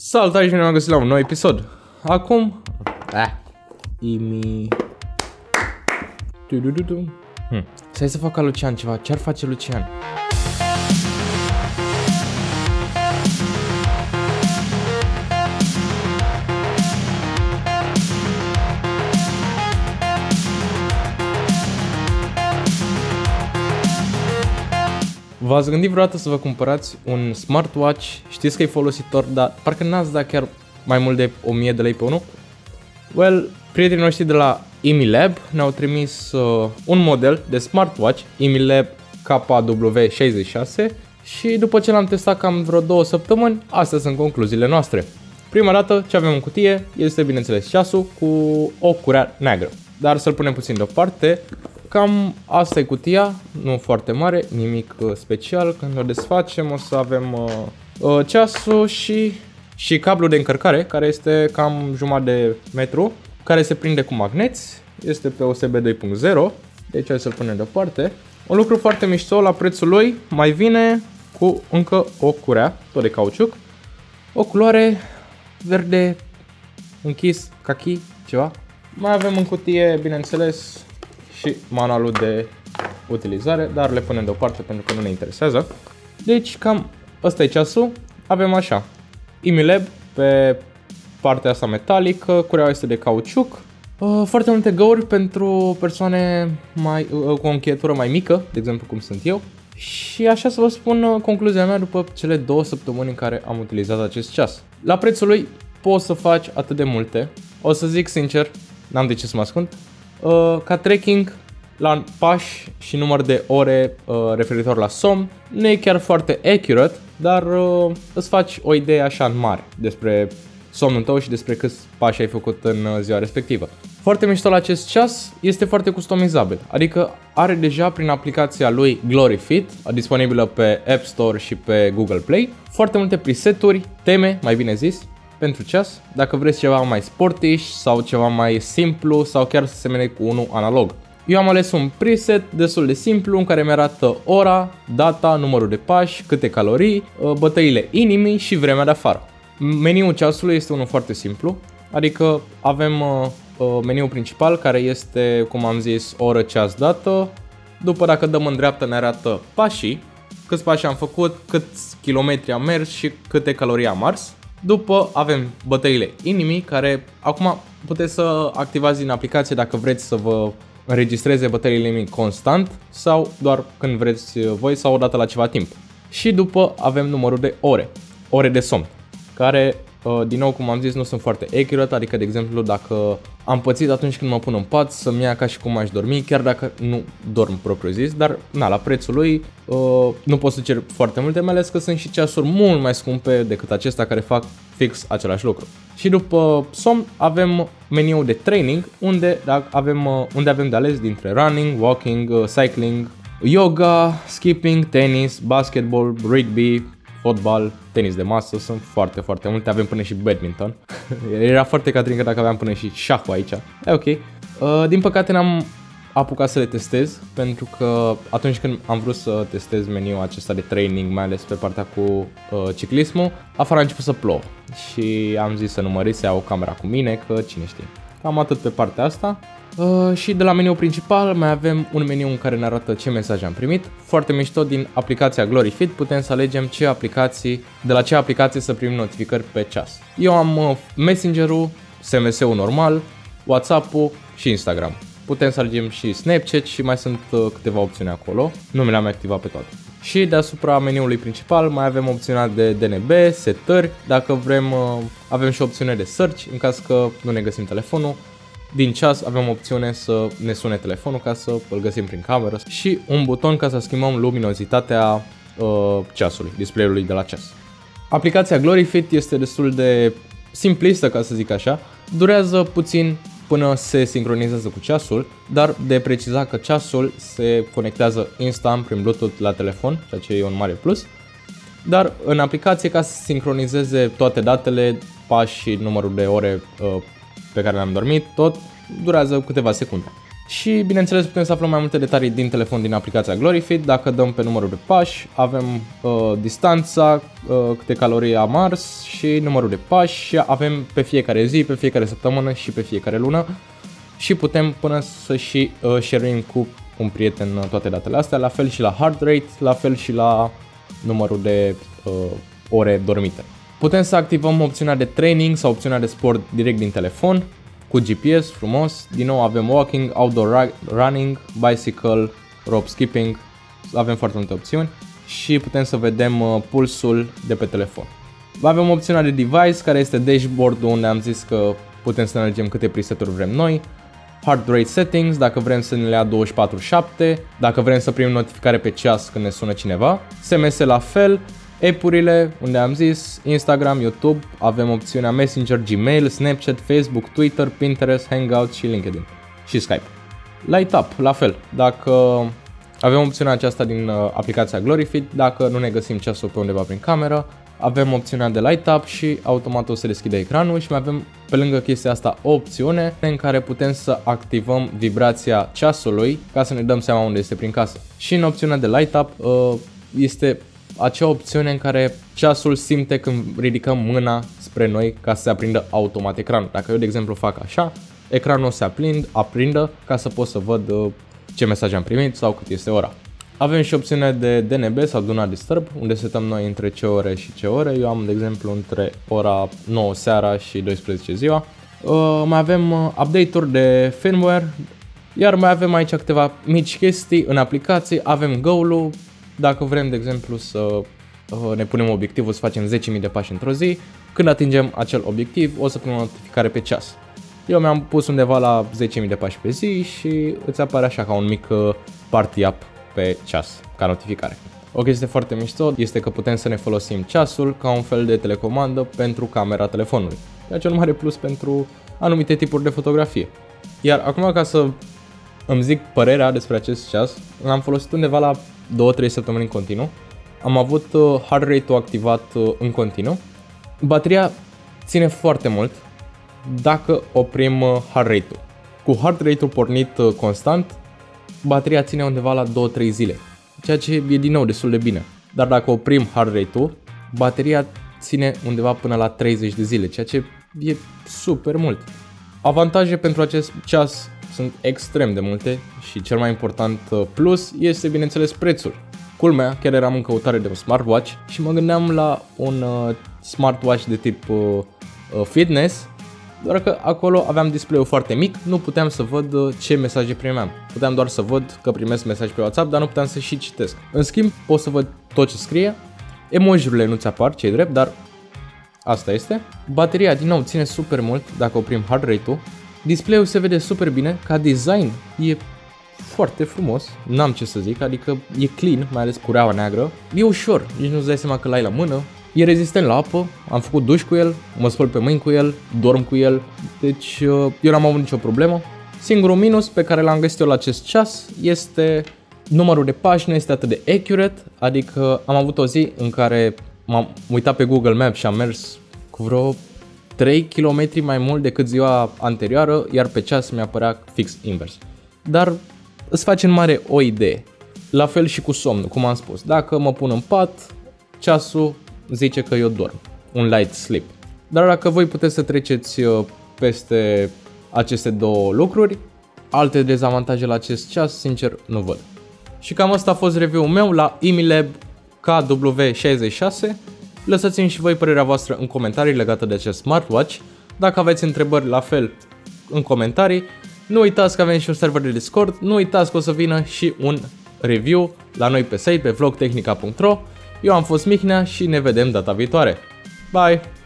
Salutare și bine m-am găsit la un nou episod. Acum Stai să fac ca Lucian ceva. Ce-ar face Lucian? V-ați gândit vreodată să vă cumpărați un smartwatch? Știți că e folositor, dar parcă n-ați dat chiar mai mult de 1000 de lei pe unul? Well, prietenii noștri de la Imilab ne-au trimis un model de smartwatch Imilab KW66 și după ce l-am testat cam vreo 2 săptămâni, astea sunt concluziile noastre. Prima dată ce avem în cutie este bineînțeles ceasul cu o curea neagră, dar să-l punem puțin deoparte. Cam asta e cutia, nu foarte mare, nimic special. Când o desfacem o să avem ceasul și cablul de încărcare, care este cam jumătate de metru, care se prinde cu magneți, este pe USB 2.0, deci hai să-l punem deoparte. Un lucru foarte mișto, la prețul lui mai vine cu încă o curea, tot de cauciuc, o culoare verde închis, kaki, ceva. Mai avem în cutie, bineînțeles, și manualul de utilizare, dar le punem deoparte pentru că nu ne interesează. Deci cam ăsta e ceasul, avem așa, Imilab pe partea asta metalică, cureaua este de cauciuc, foarte multe găuri pentru persoane cu o încheietură mai mică, de exemplu cum sunt eu. Și așa să vă spun concluzia mea după cele 2 săptămâni în care am utilizat acest ceas. La prețul lui poți să faci atât de multe, o să zic sincer, n-am de ce să mă ascund. Ca tracking la pași și număr de ore referitor la somn nu e chiar foarte accurate, dar îți faci o idee așa în mare despre somnul tău și despre câți pași ai făcut în ziua respectivă. Foarte mișto la acest ceas, este foarte customizabil, adică are deja prin aplicația lui Glory Fit, disponibilă pe App Store și pe Google Play, foarte multe preseturi, teme, mai bine zis, pentru ceas, dacă vreți ceva mai sportish sau ceva mai simplu sau chiar să semene cu unul analog. Eu am ales un preset destul de simplu în care mi-arată ora, data, numărul de pași, câte calorii, bătăile inimii și vremea de afară. Meniul ceasului este unul foarte simplu, adică avem meniul principal care este, cum am zis, oră, ceas, dată. După, dacă dăm în dreapta, ne arată pașii, câți pași am făcut, câți kilometri am mers și câte calorii am ars. După avem bătăile inimii, care acum puteți să activați din aplicație dacă vreți să vă înregistreze bătăile inimii constant sau doar când vreți voi sau odată la ceva timp. Și după avem numărul de ore de somn, care din nou cum am zis nu sunt foarte accurate, adică de exemplu dacă am pățit atunci când mă pun în pat să-mi ia ca și cum aș dormi, chiar dacă nu dorm propriu zis, dar la prețul lui nu pot să cer foarte multe, mai ales că sunt și ceasuri mult mai scumpe decât acesta care fac fix același lucru. Și după somn avem meniul de training unde avem de ales dintre running, walking, cycling, yoga, skipping, tenis, basketball, rugby, fotbal, tenis de masă, sunt foarte multe, avem până și badminton. Era foarte Catrin că dacă aveam până și șahul aici. E ok. Din păcate n-am apucat să le testez, pentru că atunci când am vrut să testez meniul acesta de training, mai ales pe partea cu ciclismul, afară a început să plouă și am zis să nu mă risc să iau camera cu mine, că cine știe. Cam atât pe partea asta. Și de la meniul principal mai avem un meniu în care ne arată ce mesaje am primit. Foarte mișto, din aplicația Glory Fit putem să alegem de la ce aplicație să primim notificări pe ceas. Eu am Messenger-ul, SMS-ul normal, WhatsApp-ul și Instagram. Putem să alegem și Snapchat și mai sunt câteva opțiuni acolo, nu mi le-am activat pe toate. Și deasupra meniului principal mai avem opțiunea de DNB, setări, dacă vrem avem și opțiune de search în caz că nu ne găsim telefonul. Din ceas avem opțiune să ne sune telefonul ca să îl găsim prin cameră și un buton ca să schimbăm luminozitatea ceasului, display-ului de la ceas. Aplicația Glory Fit este destul de simplistă, ca să zic așa, durează puțin până se sincronizează cu ceasul, dar de precizat că ceasul se conectează instant prin Bluetooth la telefon, ceea ce e un mare plus. Dar în aplicație, ca să sincronizeze toate datele, pași și numărul de ore pe care le-am dormit, tot durează câteva secunde. Și bineînțeles putem să aflăm mai multe detalii din telefon din aplicația Glorifit. Dacă dăm pe numărul de pași, avem distanța, câte calorii am ars și numărul de pași și avem pe fiecare zi, pe fiecare săptămână și pe fiecare lună. Și putem până să și share-im cu un prieten toate datele astea, la fel și la heart rate, la fel și la numărul de ore dormite. Putem să activăm opțiunea de training sau opțiunea de sport direct din telefon cu GPS, frumos. Din nou avem walking, outdoor running, bicycle, rope skipping, avem foarte multe opțiuni și putem să vedem pulsul de pe telefon. Avem opțiunea de device care este dashboard unde am zis că putem să ne alegem câte preseturi vrem noi. Heart rate settings, dacă vrem să ne le ia 24/7, dacă vrem să primim notificare pe ceas când ne sună cineva. SMS la fel, app-urile, unde am zis, Instagram, YouTube, avem opțiunea Messenger, Gmail, Snapchat, Facebook, Twitter, Pinterest, Hangouts și LinkedIn și Skype. Light Up, la fel, dacă avem opțiunea aceasta din aplicația Glorifit, dacă nu ne găsim ceasul pe undeva prin cameră, avem opțiunea de Light Up și automat o să deschide ecranul și mai avem pe lângă chestia asta o opțiune în care putem să activăm vibrația ceasului ca să ne dăm seama unde este prin casă. Și în opțiunea de Light Up este acea opțiune în care ceasul simte când ridicăm mâna spre noi ca să se aprindă automat ecranul. Dacă eu de exemplu fac așa, ecranul o să aprindă ca să pot să văd ce mesaj am primit sau cât este ora. Avem și opțiunea de DNB sau Do Not Disturb, unde setăm noi între ce ore și ce ore. Eu am de exemplu între ora 9 seara și 12 ziua. Mai avem update-uri de firmware, iar mai avem aici câteva mici chestii în aplicație. Avem goal-ul, dacă vrem de exemplu să ne punem obiectivul să facem 10.000 de pași într-o zi, când atingem acel obiectiv o să primim o notificare pe ceas. Eu mi-am pus undeva la 10.000 de pași pe zi și îți apare așa ca un mic party up pe ceas, ca notificare. O chestie foarte mișto este că putem să ne folosim ceasul ca un fel de telecomandă pentru camera telefonului, ceea ce e un mare plus pentru anumite tipuri de fotografie. Iar acum, ca să îmi zic părerea despre acest ceas, l-am folosit undeva la 2-3 săptămâni în continuu. Am avut heart rate-ul activat în continuu. Bateria ține foarte mult dacă oprim heart rate-ul. Cu heart rate-ul pornit constant, bateria ține undeva la 2-3 zile, ceea ce e din nou destul de bine. Dar dacă oprim heart rate-ul, bateria ține undeva până la 30 de zile, ceea ce e super mult. Avantaje pentru acest ceas sunt extrem de multe și cel mai important plus este bineînțeles prețul. Culmea, chiar eram în căutare de un smartwatch și mă gândeam la un smartwatch de tip fitness, doar că acolo aveam display-ul foarte mic, nu puteam să văd ce mesaje primeam. Puteam doar să văd că primesc mesaj pe WhatsApp, dar nu puteam să și citesc. În schimb, pot să văd tot ce scrie, emoji-urile nu ți apar, ce-i drept, dar asta este. Bateria, din nou, ține super mult dacă oprim heart rate-ul. Display-ul se vede super bine, ca design e foarte frumos, n-am ce să zic, adică e clean, mai ales cureaua neagră. E ușor, nici nu-ți dai seama că l-ai la mână. E rezistent la apă, am făcut duș cu el, mă spăl pe mâini cu el, dorm cu el, deci eu n-am avut nicio problemă. Singurul minus pe care l-am găsit eu la acest ceas este numărul de pași nu este atât de accurate, adică am avut o zi în care m-am uitat pe Google Maps și am mers cu vreo 3 km mai mult decât ziua anterioară, iar pe ceas mi-a părea fix invers. Dar îți face în mare o idee. La fel și cu somnul, cum am spus. Dacă mă pun în pat, ceasul zice că eu dorm. Un light sleep. Dar dacă voi puteți să treceți peste aceste două lucruri, alte dezavantaje la acest ceas, sincer, nu văd. Și cam asta a fost review-ul meu la EMILAB KW66. Lăsați-mi și voi părerea voastră în comentarii legată de acest smartwatch. Dacă aveți întrebări, la fel în comentarii. Nu uitați că avem și un server de Discord. Nu uitați că o să vină și un review la noi pe site, pe vlogtehnica.ro. Eu am fost Mihnea și ne vedem data viitoare. Bye!